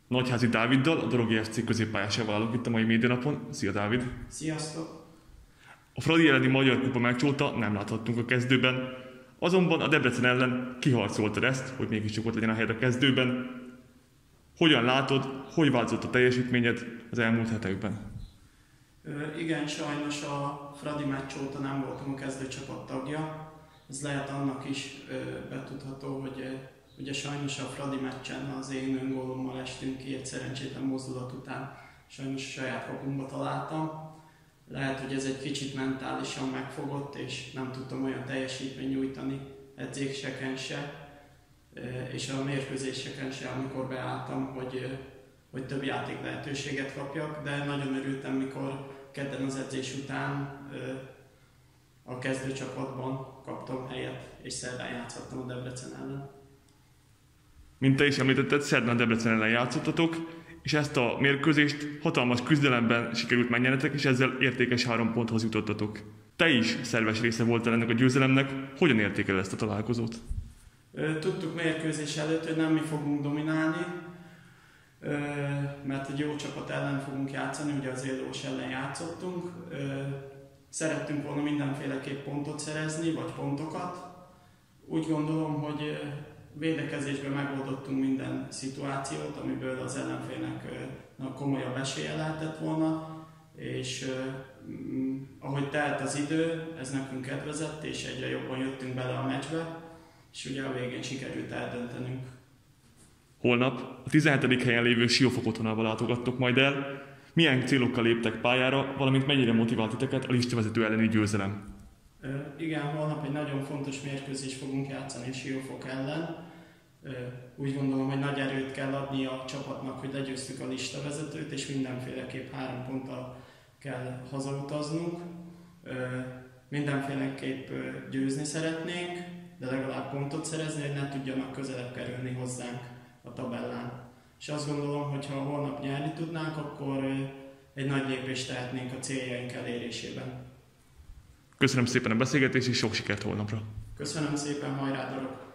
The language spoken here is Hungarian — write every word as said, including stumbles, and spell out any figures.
Nagyházi Dáviddal, a Dorogi ef cé középpályásával állunk itt a mai médianapon. Szia Dávid! Sziasztok! A Fradi elleni Magyar Kupa meccs óta nem láthattunk a kezdőben, azonban a Debrecen ellen kiharcoltad ezt, hogy mégiscsak ott legyen a helyed a kezdőben. Hogyan látod, hogy változott a teljesítményed az elmúlt hetekben? Ö, igen, sajnos a Fradi meccs óta nem voltam a kezdőcsapat tagja. Ez lehet annak is ö, betudható, hogy ö, ugye sajnos a Fradi meccsen az én öngólommal estünk ki egy szerencsétlen mozdulat után. Sajnos a saját kapunkba találtam. Lehet, hogy ez egy kicsit mentálisan megfogott, és nem tudtam olyan teljesítményt nyújtani edzéseken se, és a mérkőzéseken se, amikor beálltam, hogy, hogy több játék lehetőséget kapjak, de nagyon örültem, mikor kedden az edzés után a kezdőcsapatban kaptam helyet, és szerdán játszottam a Debrecen ellen. Mint te is említetted, szerdán Debrecen ellen játszottatok, és ezt a mérkőzést hatalmas küzdelemben sikerült megnyernetek, és ezzel értékes három ponthoz jutottatok. Te is szerves része voltál ennek a győzelemnek, hogyan értékeled ezt a találkozót? Tudtuk mérkőzés előtt, hogy nem mi fogunk dominálni, mert egy jó csapat ellen fogunk játszani, ugye az Élós ellen játszottunk. Szerettünk volna mindenféleképp pontot szerezni, vagy pontokat. Úgy gondolom, hogy védekezésben megoldottunk minden szituációt, amiből az ellenfélnek komolyabb esélye lehetett volna, és ahogy telt az idő, ez nekünk kedvezett, és egyre jobban jöttünk bele a meccsbe, és ugye a végén sikerült eldöntenünk. Holnap a tizenhetedik helyen lévő Siófok otthonával látogattok majd el. Milyen célokkal léptek pályára, valamint mennyire motivált titeket a listavezető elleni győzelem? Igen, holnap egy nagyon fontos mérkőzést fogunk játszani a Siófok ellen. Úgy gondolom, hogy nagy erőt kell adni a csapatnak, hogy legyőztük a listavezetőt, és mindenféleképp három ponttal kell hazautaznunk. Mindenféleképp győzni szeretnénk, de legalább pontot szerezni, hogy ne tudjanak közelebb kerülni hozzánk a tabellán. És azt gondolom, hogy ha holnap nyerni tudnánk, akkor egy nagy lépést tehetnénk a céljaink elérésében. Köszönöm szépen a beszélgetést, és sok sikert holnapra! Köszönöm szépen, hajrá Dorog!